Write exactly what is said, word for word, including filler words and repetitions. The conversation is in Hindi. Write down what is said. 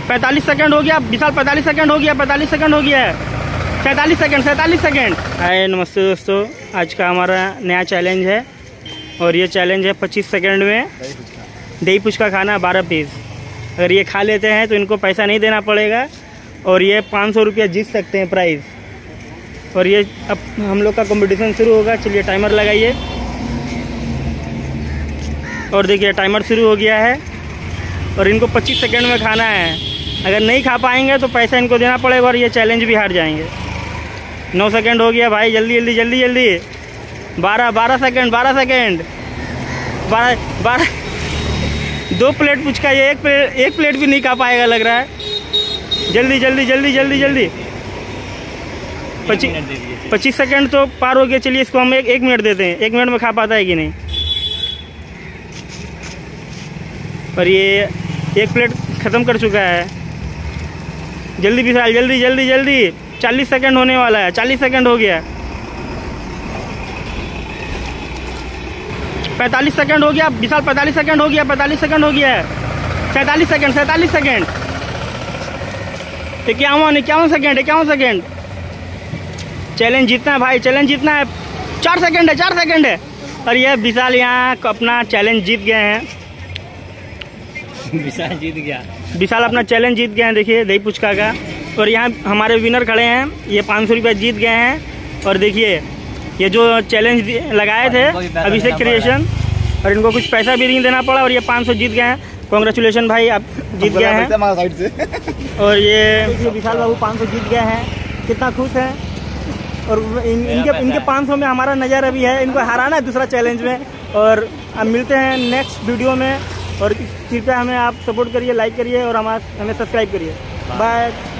पैंतालीस सेकंड हो गया विशाल, पैंतालीस सेकंड हो गया, पैंतालीस सेकंड हो गया है, सैंतालीस सेकंड, सैंतालीस सेकंड। हाय नमस्ते दोस्तों, आज का हमारा नया चैलेंज है और ये चैलेंज है पच्चीस सेकंड में दही पुचका खाना बारह पीस। अगर ये खा लेते हैं तो इनको पैसा नहीं देना पड़ेगा और ये पाँच सौ रुपया जीत सकते हैं प्राइज़। और ये अब हम लोग का कंपटीशन शुरू होगा। चलिए टाइमर लगाइए और देखिए टाइमर शुरू हो गया है और इनको पच्चीस सेकंड में खाना है। अगर नहीं खा पाएंगे तो पैसा इनको देना पड़ेगा और ये चैलेंज भी हार जाएंगे। नौ सेकंड हो गया भाई, जल्दी जल्दी जल्दी जल्दी। बारह बारह सेकंड, बारह सेकंड, बारह बारह दो प्लेट पुचका, ये एक प्लेट एक प्लेट भी नहीं खा पाएगा लग रहा है। जल्दी जल्दी जल्दी जल्दी जल्दी। पच्चीस पच्चीस सेकंड तो पार हो गया। चलिए इसको हम एक एक मिनट देते हैं, एक मिनट में खा पाता है कि नहीं। पर ये एक प्लेट ख़त्म कर चुका है। जल्दी विशाल, जल्दी जल्दी जल्दी। चालीस सेकंड होने वाला है, चालीस सेकंड हो गया। पैंतालीस सेकंड हो गया विशाल, पैंतालीस सेकंड हो गया, पैंतालीस सेकंड हो गया है, सैंतालीस सेकंड, सैंतालीस सेकंड, इक्यावन इक्यावन सेकंड, इक्यावन सेकंड। चैलेंज जीतना है भाई, चैलेंज जीतना है। चार सेकंड है, चार सेकंड है। और ये विशाल यहाँ अपना चैलेंज जीत गए हैं। विशाल जीत गया, विशाल अपना चैलेंज जीत गए हैं। देखिए दही पुचका का। और यहाँ हमारे विनर खड़े हैं, ये पाँच सौ रुपये जीत गए हैं। और देखिए ये जो चैलेंज लगाए थे अभिषेक क्रिएशन, और इनको कुछ पैसा भी नहीं देना पड़ा और ये पाँच सौ जीत गए हैं। कॉन्ग्रेचुलेशन भाई, आप जीत गए हैं। और ये विशाल बाबू पाँच सौ जीत गए हैं, कितना खुश हैं। और इन, इनके इनके पाँच सौ में हमारा नज़र अभी है, इनको हराना है दूसरा चैलेंज में। और अब मिलते हैं नेक्स्ट वीडियो में। और कृपया हमें आप सपोर्ट करिए, लाइक करिए और हमारा हमें सब्सक्राइब करिए। बाय।